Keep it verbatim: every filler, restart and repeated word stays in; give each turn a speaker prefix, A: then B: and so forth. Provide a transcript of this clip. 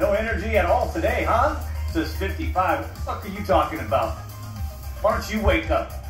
A: No energy at all today, huh? Says fifty-five. What the fuck are you talking about? Why don't you wake up?